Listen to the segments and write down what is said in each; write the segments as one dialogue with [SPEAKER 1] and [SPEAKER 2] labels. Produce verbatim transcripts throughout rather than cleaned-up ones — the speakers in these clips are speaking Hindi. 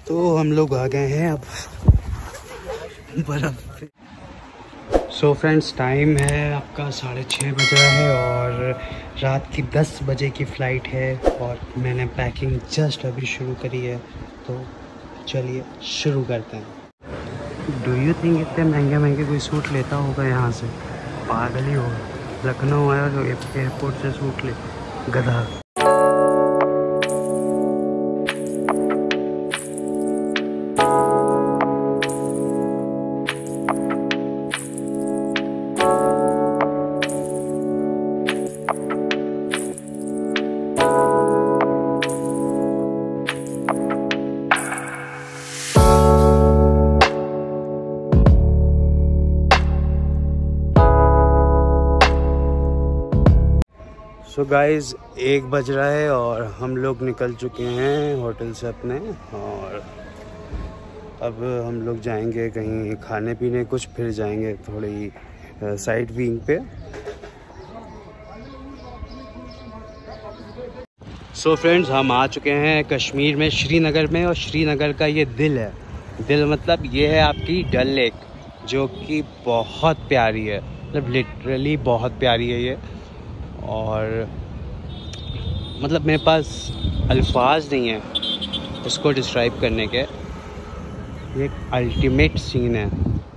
[SPEAKER 1] तो हम लोग आ गए हैं अब बर्फ़ पे। सो फ्रेंड्स, टाइम है आपका साढ़े छः बज रहा है और रात की दस बजे की फ़्लाइट है और मैंने पैकिंग जस्ट अभी शुरू करी है। तो चलिए शुरू करते हैं। डू यू थिंक इतने महंगे महंगे कोई सूट लेता होगा यहाँ से? पागल ही होगा। लखनऊ आया तो एयरपोर्ट से सूट ले, गधा। सो गाइज़, एक बज रहा है और हम लोग निकल चुके हैं होटल से अपने, और अब हम लोग जाएंगे कहीं खाने पीने कुछ, फिर जाएंगे थोड़ी साइट व्यूइंग पे। सो फ्रेंड्स, हम आ चुके हैं कश्मीर में, श्रीनगर में, और श्रीनगर का ये दिल है। दिल मतलब ये है आपकी डल लेक, जो कि बहुत प्यारी है, मतलब लिटरली बहुत प्यारी है ये। और मतलब मेरे पास अल्फाज नहीं है इसको डिस्क्राइब करने के। ये एक अल्टीमेट सीन है।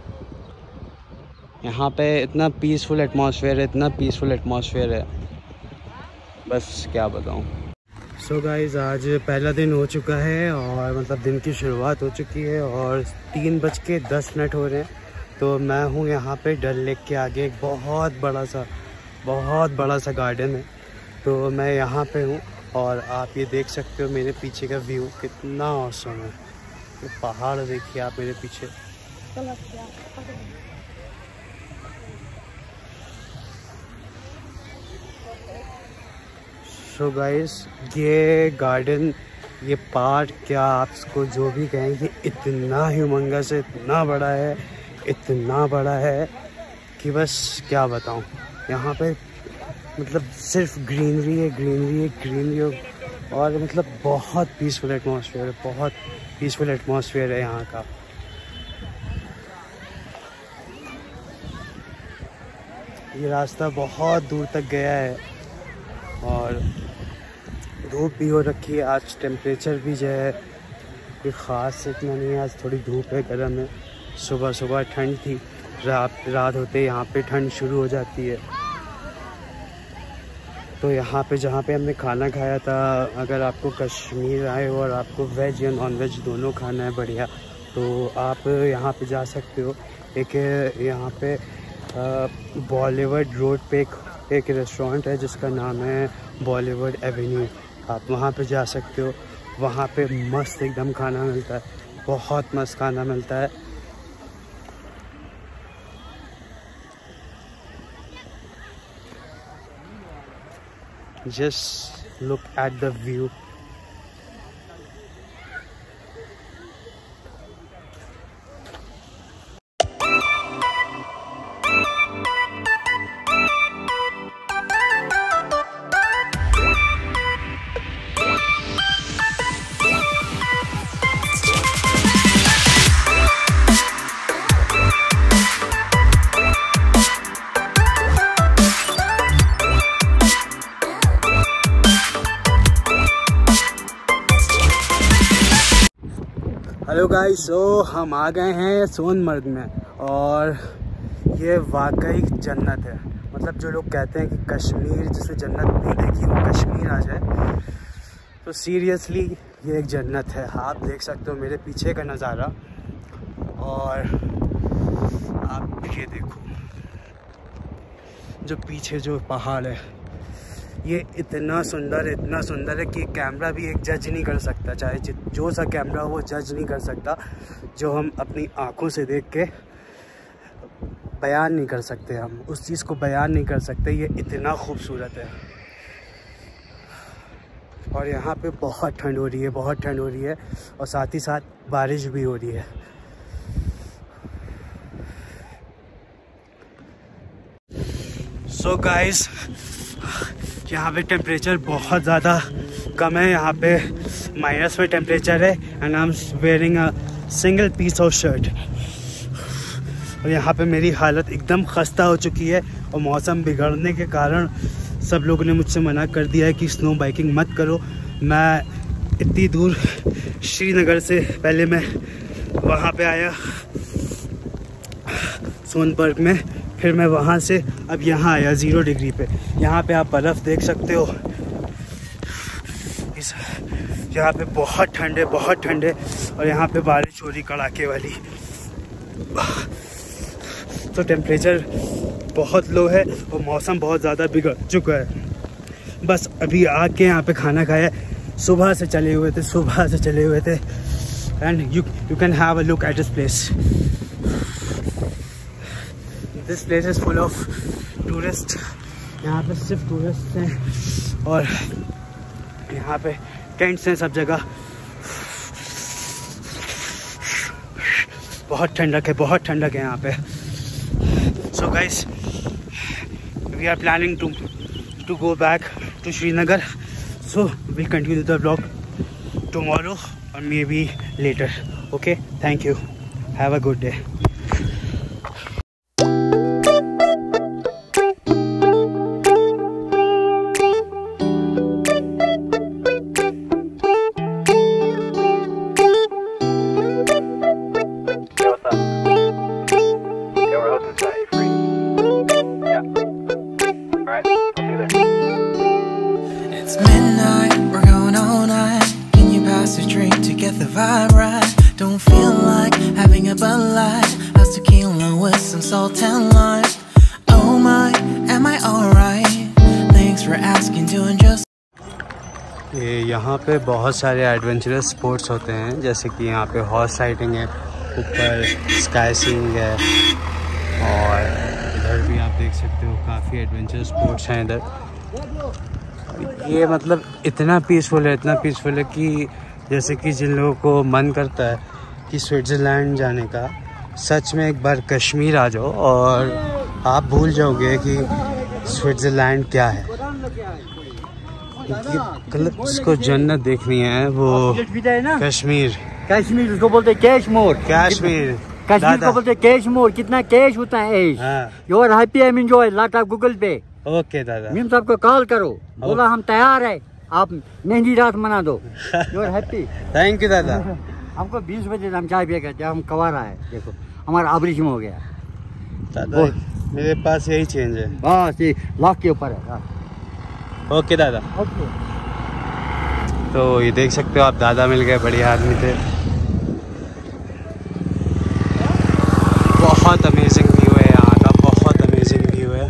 [SPEAKER 1] यहाँ पे इतना पीसफुल एटमॉस्फेयर है, इतना पीसफुल एटमॉस्फेयर है, बस क्या बताऊँ। सो गाइज़, आज पहला दिन हो चुका है और मतलब दिन की शुरुआत हो चुकी है और तीन बज के दस मिनट हो रहे हैं। तो मैं हूँ यहाँ पे डल लेक के आगे, एक बहुत बड़ा सा बहुत बड़ा सा गार्डन है। तो मैं यहाँ पे हूँ और आप ये देख सकते हो मेरे पीछे का व्यू कितना औसम है। ये पहाड़ देखिए आप मेरे पीछे। सो गाइस, ये गार्डन, ये पार्क, क्या आप इसको जो भी कहें, ये इतना ह्यूमंगस है, इतना बड़ा है, इतना बड़ा है कि बस क्या बताऊँ। यहाँ पे मतलब सिर्फ ग्रीनरी है, ग्रीनरी है, ग्रीनरी है, और मतलब बहुत पीसफुल एटमॉस्फेयर है, बहुत पीसफुल एटमॉस्फेयर है यहाँ का। ये रास्ता बहुत दूर तक गया है और धूप भी हो रखी है। आज टेम्परेचर भी जो है कोई ख़ास इतना नहीं है, आज थोड़ी धूप है, गर्म है। सुबह सुबह ठंड थी, रात रात होते यहाँ पे ठंड शुरू हो जाती है। तो यहाँ पे जहाँ पे हमने खाना खाया था, अगर आपको कश्मीर आए हो और आपको वेज या नॉन वेज दोनों खाना है बढ़िया, तो आप यहाँ पे जा सकते हो। एक यहाँ पे बॉलीवुड रोड पे एक, एक रेस्टोरेंट है जिसका नाम है बॉलीवुड एवेन्यू। आप वहाँ पे जा सकते हो। वहाँ पे मस्त एकदम खाना मिलता है, बहुत मस्त खाना मिलता है। Just look at the view. Hello guys, so हम आ गए हैं सोनमर्ग में और ये वाकई जन्नत है। मतलब जो लोग कहते हैं कि कश्मीर जिसे जन्नत नहीं देखी वो कश्मीर आ जाए, तो सीरियसली ये एक जन्नत है। आप देख सकते हो मेरे पीछे का नज़ारा, और आप ये देखो जो पीछे जो पहाड़ है, ये इतना सुंदर है, इतना सुंदर है कि कैमरा भी एक जज नहीं कर सकता। चाहे जो सा कैमरा हो वो जज नहीं कर सकता। जो हम अपनी आंखों से देख के बयान नहीं कर सकते, हम उस चीज़ को बयान नहीं कर सकते। ये इतना खूबसूरत है। और यहाँ पे बहुत ठंड हो रही है, बहुत ठंड हो रही है, और साथ ही साथ बारिश भी हो रही है। सो गाइस, यहाँ पे टेम्परेचर बहुत ज़्यादा कम है, यहाँ पे माइनस में टेम्परेचर है and I am wearing a single piece of shirt. और यहाँ पे मेरी हालत एकदम खस्ता हो चुकी है और मौसम बिगड़ने के कारण सब लोगों ने मुझसे मना कर दिया है कि स्नो बाइकिंग मत करो। मैं इतनी दूर श्रीनगर से पहले मैं वहाँ पे आया सोनबर्ग में, फिर मैं वहाँ से अब यहाँ आया ज़ीरो डिग्री पे। यहाँ पे आप बर्फ़ देख सकते हो, इस यहाँ पे बहुत ठंडे बहुत ठंडे और यहाँ पे बारिश हो रही कड़ाके वाली। तो टेम्परेचर बहुत लो है और मौसम बहुत ज़्यादा बिगड़ चुका है। बस अभी आके यहाँ पे खाना खाया, सुबह से चले हुए थे सुबह से चले हुए थे and you you can have a look at this place. This place is full of tourist. यहाँ पे सिर्फ टूरिस्ट हैं और यहाँ पे टेंट्स हैं सब जगह। बहुत ठंडक है बहुत ठंडक है यहाँ पे। So guys we are planning to to go back to Srinagar, so we continue the blog tomorrow और maybe later. Okay, thank you, have a good day.
[SPEAKER 2] Vibe right, don't feel like having a Bud Light, how's tequila with some salt and lime. Oh my, am I alright? Thanks for asking, doing just.
[SPEAKER 1] ये यहाँ पे बहुत सारे एडवेंचरस स्पोर्ट्स होते हैं, जैसे कि यहाँ पे हॉर्स राइडिंग है, ऊपर स्काई सीइंग है और इधर भी आप देख सकते हो काफ़ी एडवेंचरस स्पोर्ट्स हैं इधर। ये मतलब इतना पीसफुल है इतना पीसफुल है कि जैसे कि जिन लोगों को मन करता है कि स्विट्ज़रलैंड जाने का, सच में एक बार कश्मीर आ जाओ और आप भूल जाओगे कि स्विट्ज़रलैंड क्या है। मतलब जिसको जन्नत देखनी है वो कश्मीर
[SPEAKER 3] कश्मीर उसको बोलते कैशमोर।
[SPEAKER 1] कश्मीर
[SPEAKER 3] कश्मीर को बोलते कैशमोर। कितना कैश होता है। You are happy, I am enjoy lot of Google Pay.
[SPEAKER 1] Okay दादा,
[SPEAKER 3] मीम साहब को कॉल करो, बोला हम तैयार है, आप मेहंदी रात मना दो। You are happy.
[SPEAKER 1] Thank you दादा।
[SPEAKER 3] हमको बीस बजे हम चाय पिया करते, हम कवारा है, देखो हमारा ऑपरेशन हो गया
[SPEAKER 1] दादा। मेरे पास यही चेंज है,
[SPEAKER 3] बस ये लॉक के ऊपर है।
[SPEAKER 1] ओके दादा।
[SPEAKER 3] ओके,
[SPEAKER 1] तो ये देख सकते हो आप, दादा मिल गए, बढ़िया आदमी थे। बहुत अमेजिंग व्यू है यहाँ का, बहुत अमेजिंग व्यू है।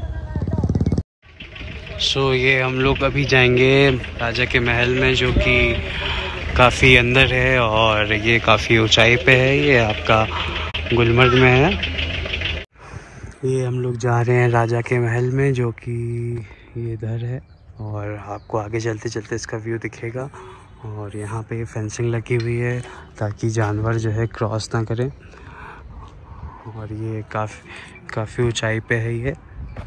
[SPEAKER 1] सो so, ये हम लोग अभी जाएंगे राजा के महल में, जो कि काफ़ी अंदर है और ये काफ़ी ऊंचाई पे है। ये आपका गुलमर्ग में है। ये हम लोग जा रहे हैं राजा के महल में, जो कि ये इधर है और आपको आगे चलते चलते इसका व्यू दिखेगा। और यहाँ पे फेंसिंग लगी हुई है ताकि जानवर जो है क्रॉस ना करें। और ये काफ़ी काफ़ी ऊंचाई पे है ये।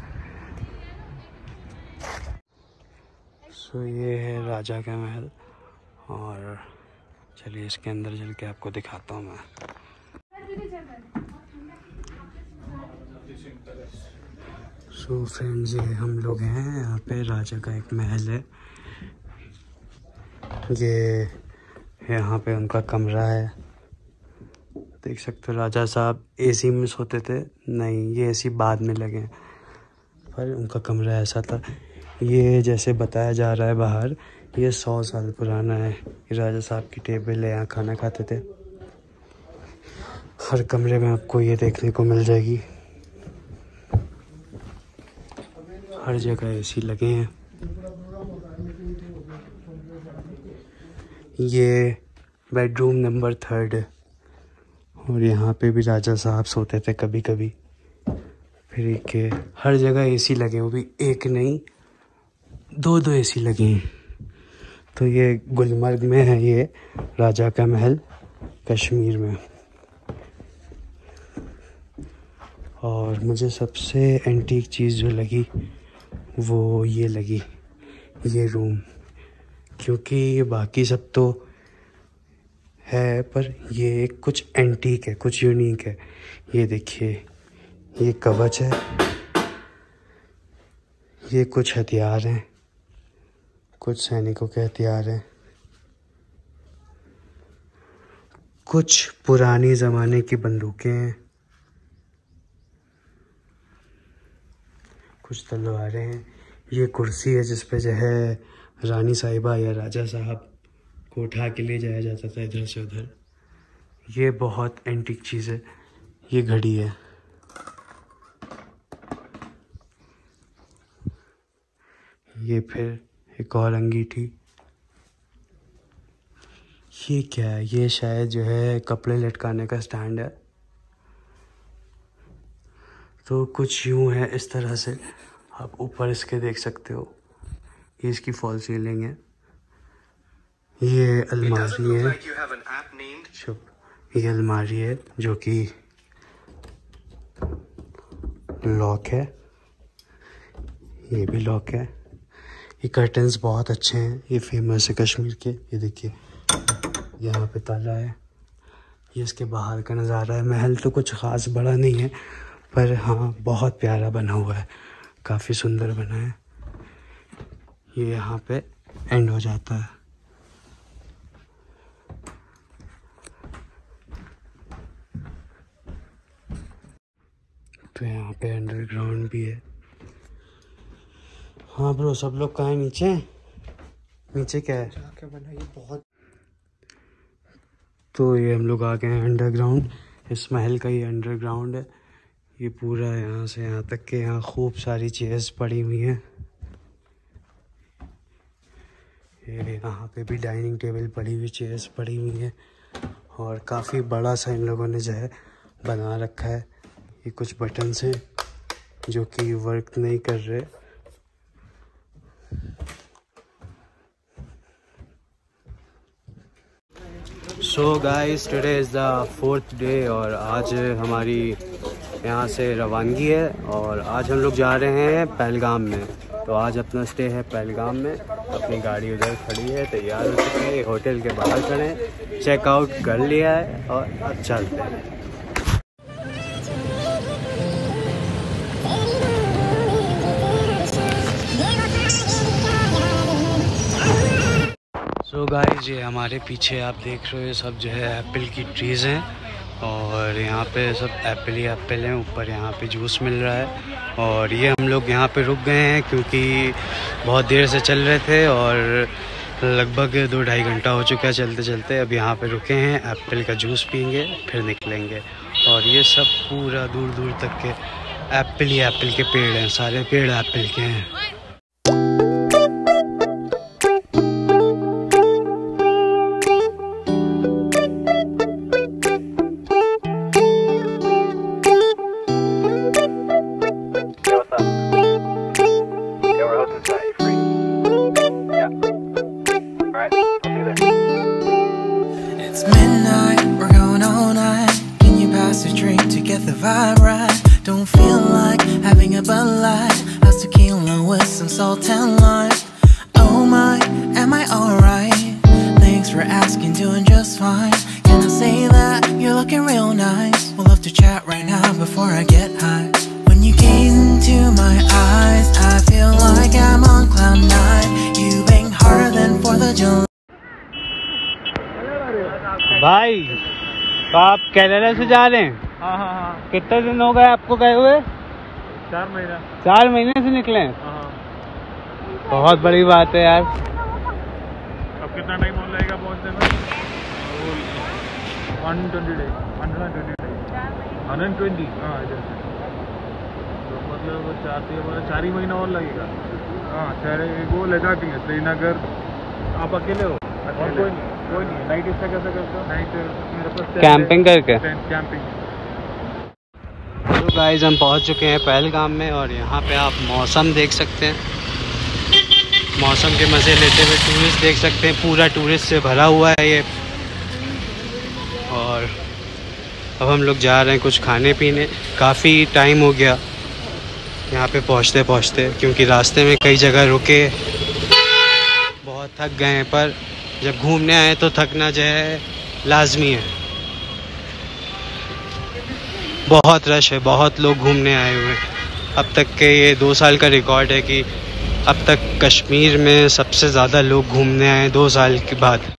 [SPEAKER 1] सो ये है राजा का महल और चलिए इसके अंदर चल के आपको दिखाता हूँ मैं। सो फ्रेंड्स, ये हम लोग हैं यहाँ पे, राजा का एक महल है। ये यहाँ पे उनका कमरा है, देख सकते हो। राजा साहब एसी में सोते थे, नहीं ये एसी बाद में लगे, पर उनका कमरा ऐसा था। ये जैसे बताया जा रहा है बाहर, ये सौ साल पुराना है। ये राजा साहब की टेबल है, यहाँ खाना खाते थे। हर कमरे में आपको ये देखने को मिल जाएगी, हर जगह एसी लगे हैं। ये बेडरूम नंबर थर्ड है और यहाँ पे भी राजा साहब सोते थे कभी कभी। फिर एक हर जगह एसी लगे, वो भी एक नहीं दो दो एसी लगे हैं। तो ये गुलमर्ग में है, ये राजा का महल कश्मीर में। और मुझे सबसे एंटीक चीज़ जो लगी वो ये लगी, ये रूम, क्योंकि बाकी सब तो है पर ये कुछ एंटीक है, कुछ यूनिक है। ये देखिए, ये कवच है, ये कुछ हथियार हैं, कुछ सैनिकों के हथियार हैं, कुछ पुरानी ज़माने की बंदूकें हैं, कुछ तलवारें हैं। ये कुर्सी है जिस पे जो है रानी साहिबा या राजा साहब को उठा के ले जाया जाता था इधर से उधर। ये बहुत एंटीक चीज़ है। ये घड़ी है, ये फिर एक और अंगीठी। ये क्या है? ये शायद जो है कपड़े लटकाने का स्टैंड है। तो कुछ यूँ है इस तरह से, आप ऊपर इसके देख सकते हो। ये इसकी फॉल सीलिंग है। ये अलमारी है, शुभ, ये अलमारी है जो कि लॉक है, ये भी लॉक है। ये कर्टन्स बहुत अच्छे हैं, ये फेमस है कश्मीर के। ये देखिए, यहाँ पे ताला है। ये इसके बाहर का नज़ारा है। महल तो कुछ ख़ास बड़ा नहीं है, पर हाँ बहुत प्यारा बना हुआ है, काफ़ी सुंदर बना है। ये यहाँ पे एंड हो जाता है। तो यहाँ पे अंडरग्राउंड भी है। हाँ ब्रो, सब लोग कहाँ हैं? नीचे नीचे क्या है? क्या बना ये बहुत। तो ये हम लोग आ गए हैं अंडरग्राउंड। इस महल का ये अंडरग्राउंड है। ये पूरा यहाँ से यहाँ तक के यहाँ खूब सारी चेयर्स पड़ी हुई हैं। ये यहाँ पे भी डाइनिंग टेबल पड़ी हुई, चेयर्स पड़ी हुई हैं, और काफ़ी बड़ा सा इन लोगों ने जो है बना रखा है। ये कुछ बटन्स हैं जो कि वर्क नहीं कर रहे। So guys, today is the fourth day और आज हमारी यहाँ से रवानगी है और आज हम लोग जा रहे हैं पहलगाम में। तो आज अपना स्टे है पहलगाम में। अपनी गाड़ी उधर खड़ी है, तैयार हो चुकी है, होटल के बाहर खड़े हैं, चेकआउट कर लिया है और अब चलते हैं। सो गाइस, ये हमारे पीछे आप देख रहे हो, ये सब जो है एप्पल की ट्रीज़ हैं और यहाँ पे सब एप्पल ही एप्पल हैं। ऊपर यहाँ पे जूस मिल रहा है और ये हम लोग यहाँ पे रुक गए हैं क्योंकि बहुत देर से चल रहे थे और लगभग दो ढाई घंटा हो चुका है चलते चलते। अब यहाँ पे रुके हैं, एप्पल का जूस पीएंगे फिर निकलेंगे। और ये सब पूरा दूर दूर तक के एप्पल ही एप्पल के पेड़ हैं, सारे पेड़ एप्पल के हैं।
[SPEAKER 2] It's midnight, we're going all night. Can you pass a drink to get the vibe right? Don't feel like having a Bud Light. How's tequila with some salt and lime? Oh my, am I alright? Thanks for asking, doing just fine. Can I say that you're looking real nice? We'll love to chat right now before I get high. When you gaze into my eyes, I feel like I'm on cloud nine. You bang harder than fourth of July.
[SPEAKER 1] भाई, तो आप केरला से जा रहे हैं?
[SPEAKER 4] हाँ हाँ हाँ।
[SPEAKER 1] कितने दिन हो गए आपको गए हुए?
[SPEAKER 4] चार महीना।
[SPEAKER 1] चार महीने से निकले हैं?
[SPEAKER 4] हाँ।
[SPEAKER 1] बहुत बड़ी बात है यार।
[SPEAKER 4] अब कितना टाइम हो जाएगा पहुँचने में? One twenty days, hundred twenty days, hundred twenty. हाँ इधर से तो मतलब चार से चार ही महीना और लगेगा। हाँ, चार वो लद्दाख है, श्रीनगर। आप अकेले हो? और कोई नहीं, कोई नहीं। नाइट इसका कैसे करते हो? नाइट मेरे पास
[SPEAKER 1] कैंपिंग करके।
[SPEAKER 4] कैंपिंग।
[SPEAKER 1] तो गाइस, हम पहुंच चुके हैं पहलगाम में और यहाँ पे आप मौसम देख सकते हैं। मौसम के मज़े लेते हुए टूरिस्ट देख सकते हैं। पूरा टूरिस्ट से भरा हुआ है ये। और अब हम लोग जा रहे हैं कुछ खाने पीने। काफ़ी टाइम हो गया यहाँ पे पहुँचते पहुँचते, क्योंकि रास्ते में कई जगह रुके थक गए हैं, पर जब घूमने आए तो थकना जो है लाजमी है। बहुत रश है, बहुत लोग घूमने आए हुए हैं। अब तक के ये दो साल का रिकॉर्ड है कि अब तक कश्मीर में सबसे ज़्यादा लोग घूमने आए दो साल के बाद।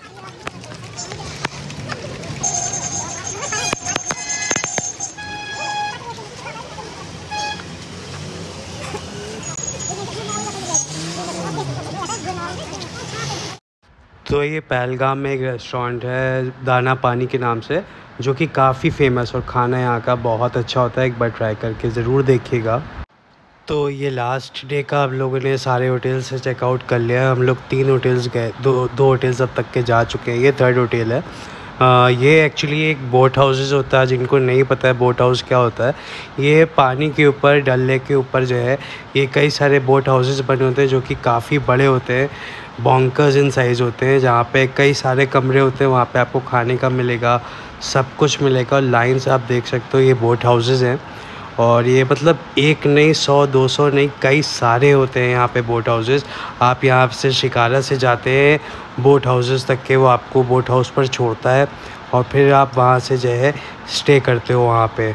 [SPEAKER 1] तो ये पहलगाम में एक रेस्टोरेंट है दाना पानी के नाम से, जो कि काफ़ी फेमस और खाना यहाँ का बहुत अच्छा होता है। एक बार ट्राई करके ज़रूर देखिएगा। तो ये लास्ट डे का हम लोगों ने सारे होटल से चेकआउट कर लिया। हम लोग तीन होटल्स गए, दो दो होटल्स अब तक के जा चुके हैं। ये थर्ड होटल है। आ, ये एक्चुअली एक बोट हाउसेस होता है। जिनको नहीं पता है बोट हाउस क्या होता है, ये पानी के ऊपर, डल लेक के ऊपर जो है ये कई सारे बोट हाउसेस बने होते हैं, जो कि काफ़ी बड़े होते हैं, बॉन्कर्स इन साइज़ होते हैं, जहाँ पे कई सारे कमरे होते हैं। वहाँ पे आपको खाने का मिलेगा, सब कुछ मिलेगा। और लाइन से आप देख सकते हो ये बोट हाउसेस हैं। और ये मतलब एक नहीं, सौ दो सौ नहीं, कई सारे होते हैं यहाँ पे बोट हाउसेस। आप यहाँ से शिकारा से जाते हैं बोट हाउसेस तक के, वो आपको बोट हाउस पर छोड़ता है और फिर आप वहाँ से जो है स्टे करते हो वहाँ पे।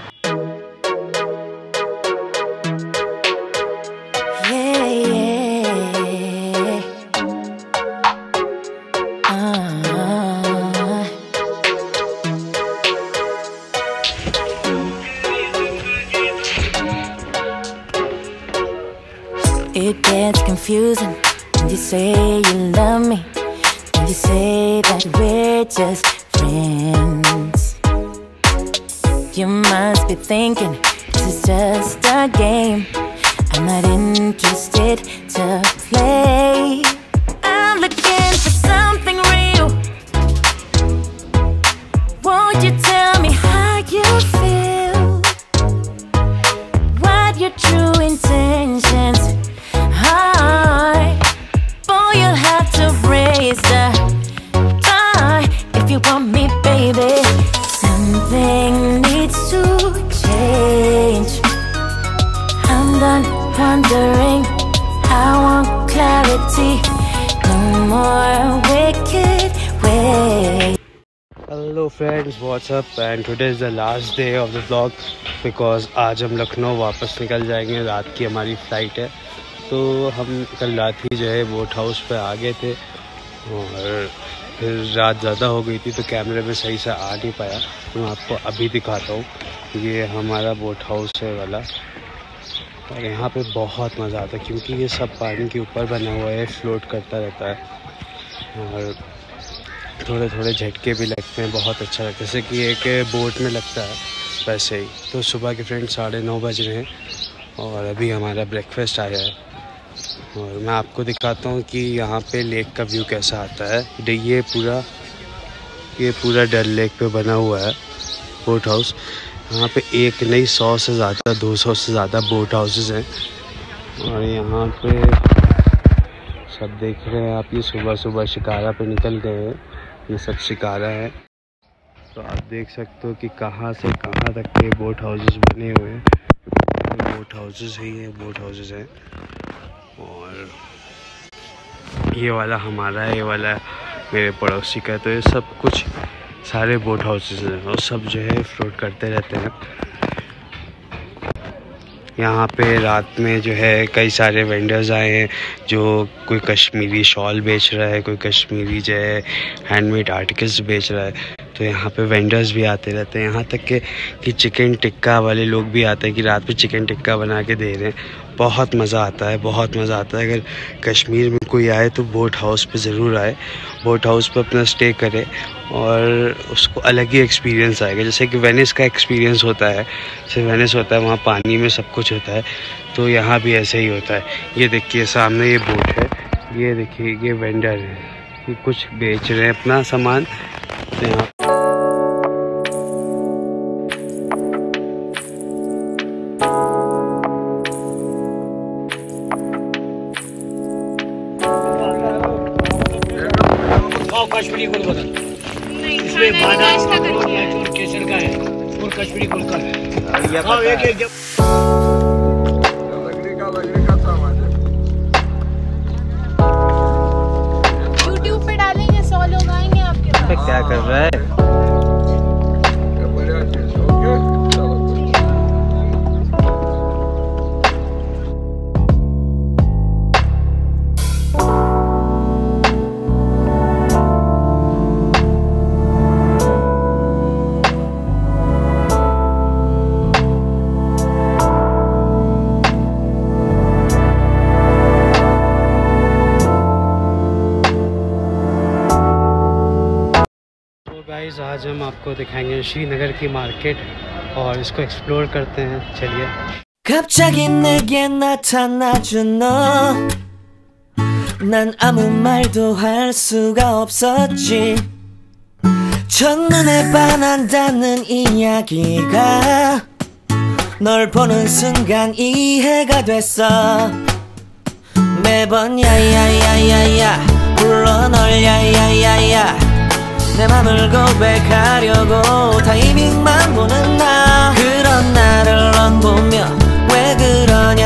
[SPEAKER 5] It gets confusing when you say you love me, when you say that we're just friends. You must be thinking this is just a game. I'm not interested to play. I'm looking for something real. Won't you tell me how you feel? What your true intentions? Boy, you'll have to raise the bar if you want me, baby. Something needs to change. I'm done wondering. I want clarity. No more wicked ways.
[SPEAKER 1] Hello friends, what's up? And today is the last day of the vlog because आज हम लखनऊ वापस निकल जाएंगे। रात की हमारी फ़्लाइट है, तो हम कल रात ही जो है बोट हाउस पे आ गए थे और फिर रात ज़्यादा हो गई थी तो कैमरे में सही से आ नहीं पाया। तो मैं आपको अभी दिखाता हूँ। ये हमारा बोट हाउस है वाला, और यहाँ पे बहुत मज़ा आता है क्योंकि ये सब पानी के ऊपर बना हुआ है, फ्लोट करता रहता है और थोड़े थोड़े झटके भी लगते हैं। बहुत अच्छा लगता है, जैसे कि एक बोट में लगता है वैसे ही। तो सुबह के फ्रेंड साढ़े नौ बज रहे हैं और अभी हमारा ब्रेकफास्ट आया है और मैं आपको दिखाता हूँ कि यहाँ पे लेक का व्यू कैसा आता है। ये पूरा ये पूरा डल लेक पे बना हुआ है बोट हाउस। यहाँ पे एक नहीं, सौ से ज़्यादा, दो सौ से ज़्यादा बोट हाउसेस हैं। और यहाँ पे सब देख रहे हैं आप, ये सुबह सुबह शिकारा पे निकल गए हैं। ये सब शिकारा है, तो आप देख सकते हो कि कहाँ से कहाँ तक के बोट हाउसेस बने हुए हैं। बोट हाउसेस ही हैं, बोट हाउसेस हैं। और ये वाला हमारा है, ये वाला मेरे पड़ोसी का। तो ये सब कुछ सारे बोट हाउसेस हैं और सब जो है फ्लोट करते रहते हैं। यहाँ पे रात में जो है कई सारे वेंडर्स आए हैं, जो कोई कश्मीरी शॉल बेच रहा है, कोई कश्मीरी जो है हैंडमेड आर्टिकल्स बेच रहा है। तो यहाँ पे वेंडर्स भी आते रहते हैं। यहाँ तक के कि चिकन टिक्का वाले लोग भी आते हैं कि रात पे चिकन टिक्का बना के दे रहे हैं। बहुत मज़ा आता है, बहुत मज़ा आता है। अगर कश्मीर में कोई आए तो बोट हाउस पे ज़रूर आए, बोट हाउस पे अपना स्टे करे और उसको अलग ही एक्सपीरियंस आएगा। जैसे कि वेनिस का एक्सपीरियंस होता है, जैसे वेनिस होता है वहाँ पानी में सब कुछ होता है, तो यहाँ भी ऐसे ही होता है। ये देखिए सामने ये बोट है, ये देखिए ये वेंडर है, ये कुछ बेच रहे हैं अपना सामान। तो यहाँ
[SPEAKER 3] कश्मीरी गुल बदल इसमें बादाम और इलायची और केसर का है और कश्मीरी गुल का है। हाँ, एक एक जब
[SPEAKER 1] क्या कर रहा है? गाइस आज हम आपको दिखाएंगे श्रीनगर की मार्केट और इसको एक्सप्लोर करते हैं। चलिए।
[SPEAKER 2] 갑자기 내게 나타나준 너 난 아무 말도 할 수가 없었지 첫눈에 반한다는 이야기가 널 보는 순간 이해가 됐어 매번 야야야야야 불러 널 야야야야 내 맘을 고백하려고 타이밍만 보는 나 그런 나를 넌 보며 왜 그러냐